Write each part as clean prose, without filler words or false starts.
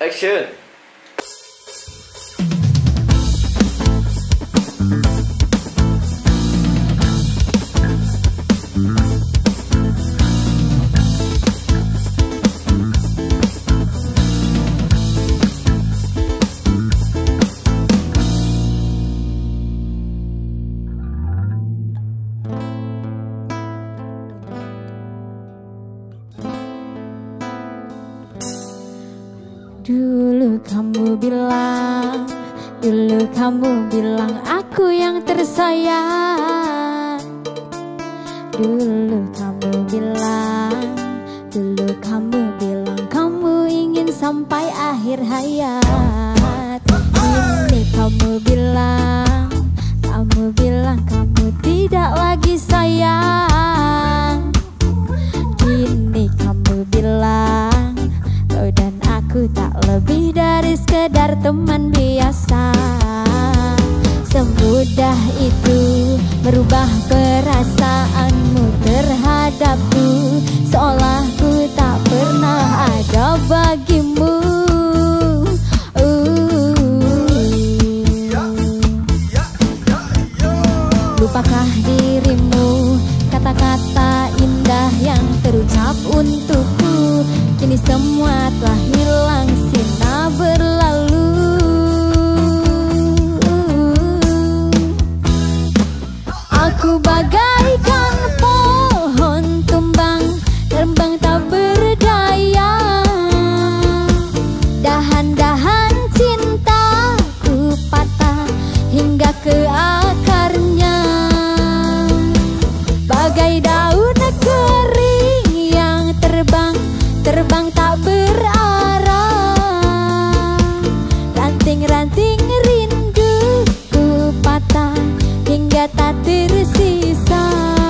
Action. Dulu kamu bilang aku yang tersayang. Dulu kamu bilang kamu ingin sampai akhir hayat. Ini kamu bilang kamu tidak lagi sayang. Kini kamu bilang kau dan aku tak lebih dari sekedar teman biasa. Semudah itu merubah perasaanmu terhadapku, seolah ku tak pernah ada bagimu. Lupakah dirimu kata-kata indah yang terucap untukku? Kini semua telah hilang sina berlalu. Aku bagaikan pohon tumbang, terbang tak berdaya. Dahan-dahan cintaku patah hingga ke akarnya. Bagai daun kering yang terbang tak berarah. Ranting-ranting rinduku patah hingga tak tersisa.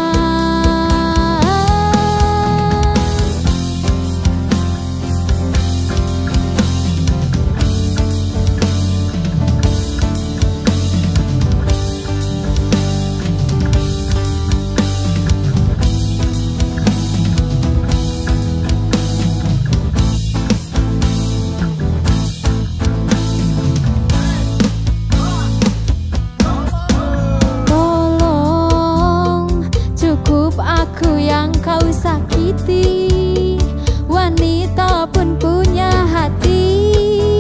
Aku yang kau sakiti, wanita pun punya hati,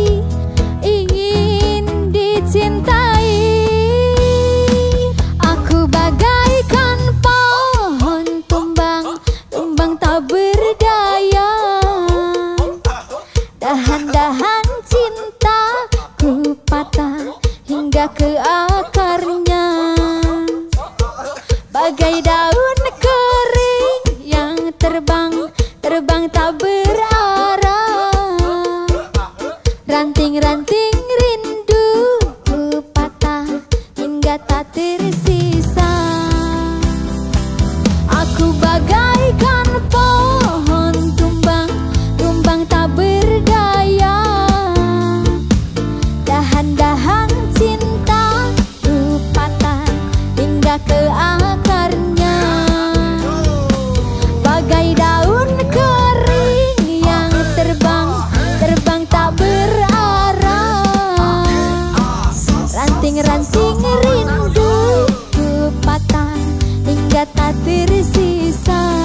ingin dicintai. Aku bagaikan pohon tumbang tak berdaya. Dahan-dahan cintaku patah hingga ke akarnya. Bagai daun kering yang terbang tak berarah. Ranting-ranting rinduku patah hingga tak tersisa. Aku bagaikan pohon tumbang tak berdaya. Dahan-dahan cintaku patah hingga ke akarnya. Bagai daun kering yang terbang tak berarah. Ranting-ranting rinduku patah hingga tak tersisa.